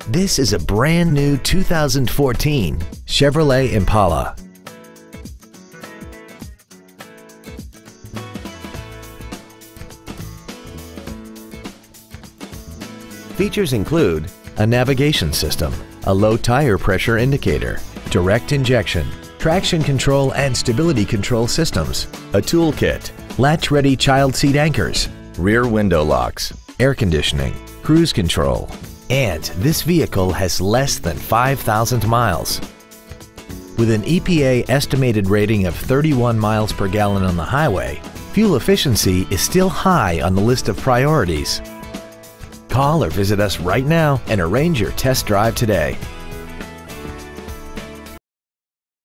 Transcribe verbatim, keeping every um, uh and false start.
This is a brand new two thousand fourteen Chevrolet Impala. Features include a navigation system, a low tire pressure indicator, direct injection, traction control and stability control systems, a toolkit, latch-ready child seat anchors, rear window locks, air conditioning, cruise control, and this vehicle has less than five thousand miles. With an E P A estimated rating of thirty-one miles per gallon on the highway, fuel efficiency is still high on the list of priorities. Call or visit us right now and arrange your test drive today.